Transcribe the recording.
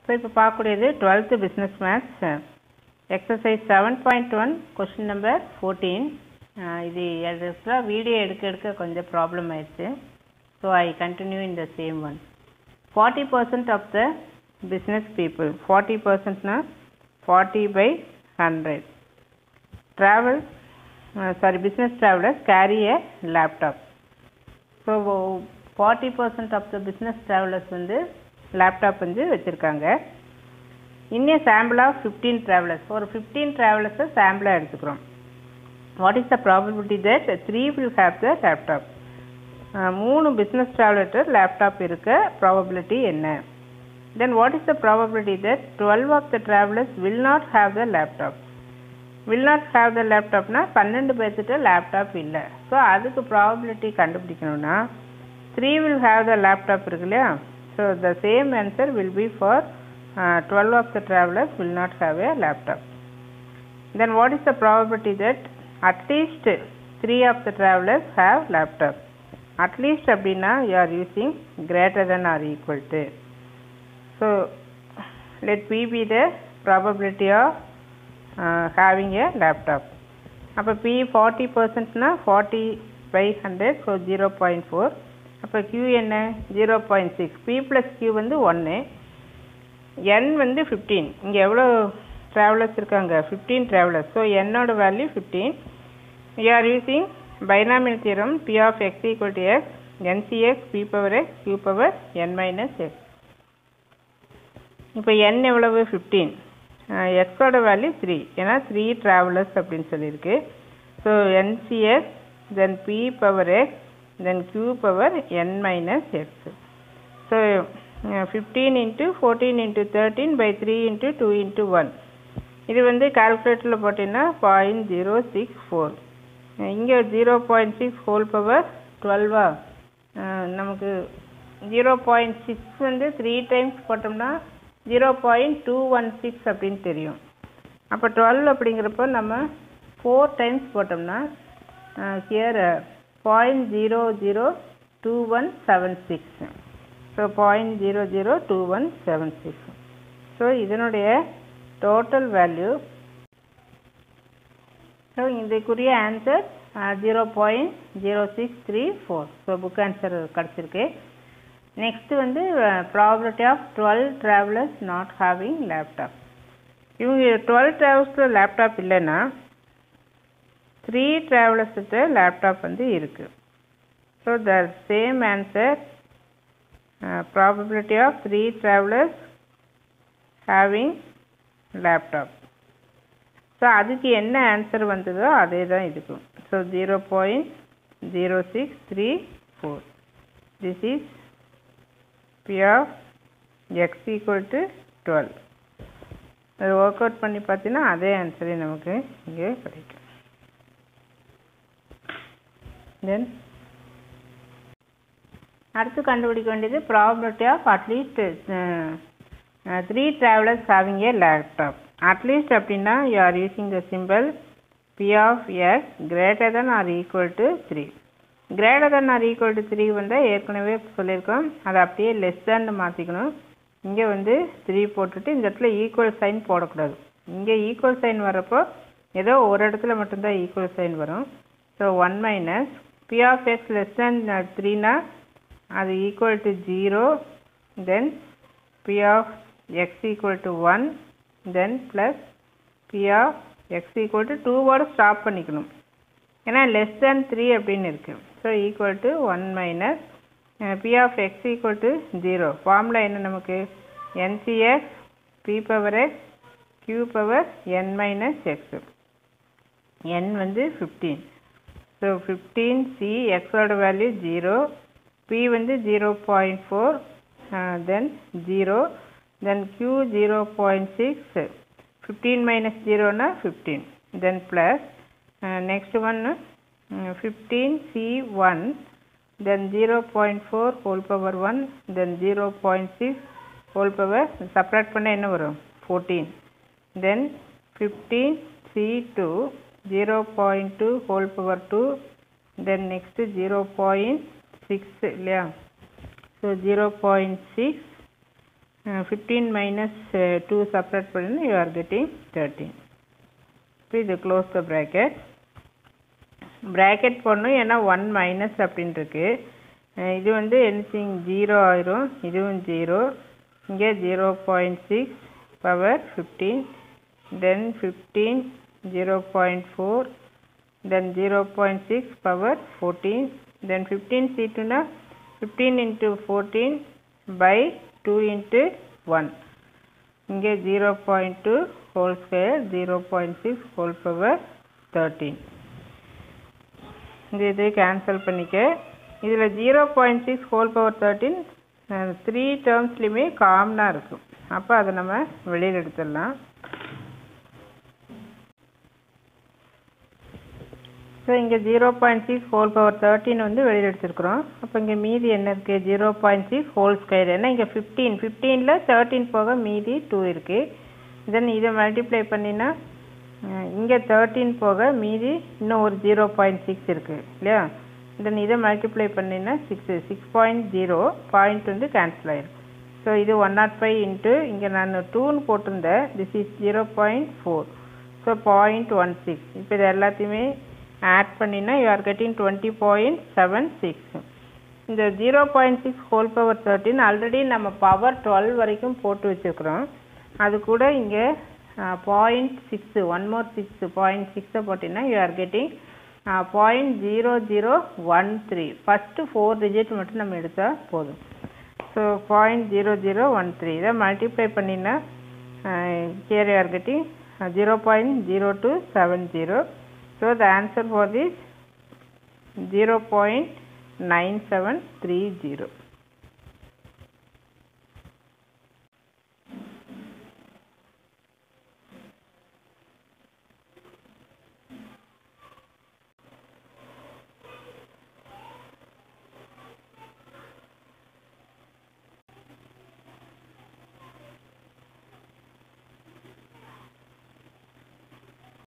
So இப்போ பார்க்கக்கூடியது 12th business maths exercise 7.1 question number 14. இது ஆக்சுவலாக வீடியோ எடுக்க கொஞ்சம் ப்ராப்ளம் ஆயிடுச்சு. So I continue in the same one. 40% of the business people, 40%னா 40/100 travel business travelers carry a laptop. So 40% of the business travelers வந்து laptop வந்து வச்சுருக்காங்க. இன்னும் சாம்பிள் ஆஃப் 15 ட்ராவலர்ஸ், ஒரு 15 ட்ராவலர்ஸை சாம்பிளாக எடுத்துக்கிறோம். What is the probability that 3 will have the laptop? 3 business ட்ராவலர்கிட்ட லேப்டாப் இருக்க ப்ராபபிலிட்டி என்ன? Then what is the probability that 12 of the travelers will not have the laptop? Will not have the லேப்டாப்னா 12 பேர்த்துட்டு laptop இல்லை. So அதுக்கு probability கண்டுபிடிக்கணும்னா 3 will have the laptop இருக்கு இல்லையா? So the same answer will be for 12 of the travelers will not have a laptop. Then what is the probability that at least 3 of the travelers have laptop? At least அப்படின்னா you are using greater than or equal to. So let P be the probability of having a laptop. அப்போ P 40%னா 40/100, so 0.4. அப்போ Q என்ன 0.6. P plus Q வந்து 1. n வந்து 15. இங்கே எவ்வளோ travelers இருக்காங்க? 15 ட்ராவலர்ஸ். ஸோ என்னோட value 15. we are using binomial theorem P of x equal to x NCX P power x Q power n minus x. இப்போ n எவ்வளவு? 15. xோட வேல்யூ 3, ஏன்னா 3 ட்ராவலர்ஸ் அப்படின்னு சொல்லியிருக்கு. So NCX then P power x then Q power n minus x. So 15 into 14 into 13 by 3 into 2 into 1. இது வந்து கால்குலேட்டரில் போட்டிங்கன்னா 0.064. இங்கே 0.6 whole power 12. நமக்கு 0.6 வந்து 3 டைம்ஸ் போட்டோம்னா 0.216 அப்படின்னு தெரியும். அப்போ 12 அப்படிங்கிறப்போ நம்ம 4 டைம்ஸ் போட்டோம்னா ஹியர் 0.002176. ஸோ 0.002176. ஸோ இதனுடைய டோட்டல் வேல்யூ, ஸோ இதுக்குரிய ஆன்சர் 0.0634. ஸோ புக் ஆன்சர் கிடச்சிருக்கு. நெக்ஸ்ட்டு வந்து probability of 12 travelers not having laptop. இவங்க 12 ட்ராவலர்ஸில் லேப்டாப் இல்லைன்னா 3 ட்ராவலர்ஸ்கிட்ட லேப்டாப் வந்து இருக்குது. So the same answer probability of 3 travelers having laptop. So அதுக்கு என்ன ஆன்சர் வந்ததோ அதே தான் இருக்கும். So 0.0634. This is P of x equal to 12. அது ஒர்க் அவுட் பண்ணி பார்த்தீங்கன்னா அதே ஆன்சரே நமக்கு இங்கே கிடைக்கும். தென் அடுத்து கண்டுபிடிக்க வேண்டியது probability of at least 3 travellers having a laptop. At least அப்படின்னா you are using the simple P of x greater than or equal to 3. greater than or equal to 3 வந்து ஏற்கனவே சொல்லியிருக்கோம், அதை அப்படியே லெஸ் தேன் மாற்றிக்கணும். இங்கே வந்து 3 போட்டுட்டு இந்த இடத்துல ஈக்குவல் சைன் போடக்கூடாது. இங்கே ஈக்குவல் சைன் வரப்போ ஏதோ ஒரு இடத்துல மட்டும்தான் ஈக்குவல் சைன் வரும். So 1 minus P of x less than 3னா அது equal to 0, then P of x equal to 1, then plus P of x equal to 2 stop பண்ணிக்கணும், ஏன்னா லெஸ் தேன் 3 அப்படின்னு இருக்குது. So equal to 1 minus P of x equal to 0. Formula என்ன நமக்கு? NCX P power x Q power n minus x. n வந்து 15. So 15 C xோட value 0, P வந்து 0.4, then 0, then Q 0.6, 15 minus 0னா 15, then plus next one 15 C1, then 0.4 whole power 1, then 0.6 whole power, subtract பண்ண என்ன வரும்? 14, then 15 C2, 0.2 whole power 2, then next 0.6 இல்லையா? So 0.6 15 minus 2 separate பண்ணி you are getting 13. இப்போ இது close the bracket. bracket போடணும் ஏன்னா 1 minus அப்படின்னு இருக்கு. இது வந்து anything 0 ஆயிரும், இதுவும் 0, இங்கே 0.6 power 15, then 15 0.4, then 0.6 power 14, then 15 C2 na 15 into 14 by 2 into 1, இங்கே 0.2 whole square, 0.6 whole power 13. இது cancel பண்ணிக்க. இதில் 0.6 whole power 13 3 termsலையுமே காமனாக இருக்கும். அப்போ அதை நம்ம வெளியில் எடுத்துடலாம். ஸோ இங்கே 0.6 whole power 13 வந்து வெளியில் எடுத்துருக்குறோம். அப்போ இங்கே மீதி என்ன இருக்குது? 0.6 whole square. ஏன்னா இங்கே 15ல் 13 போக மீதி 2 இருக்குது. தென் இதை மல்டிப்ளை பண்ணினா இங்கே 13 போக மீதி இன்னும் ஒரு 0.6 இருக்குது இல்லையா? தென் இதை மல்டிப்ளை பண்ணினா 6.0 பாயிண்ட் வந்து கேன்சல் ஆயிடும். ஸோ இது 105 இன்ட்டு இங்கே நான் 2ன்னு போட்டிருந்தேன். This is 0.4. ஸோ 0.16. இப்போ இது எல்லாத்தையுமே ஆட் பண்ணினா யூ ஆர் கெட்டிங் 20.76. இந்த 0.6 whole power 13 ஆல்ரெடி நம்ம பவர் 12 வரைக்கும் போட்டு வச்சுருக்குறோம். அது கூட இங்கே 0.6 ஒன் மோர் 6 0.6 போட்டிங்கன்னா you are getting 0.0013. First 4 digit மட்டும் நம்ம எடுத்தால் போதும். ஸோ 0.0013 இதை மல்டிப்ளை பண்ணினா here you are getting 0.0270. So the answer for this 0.9730.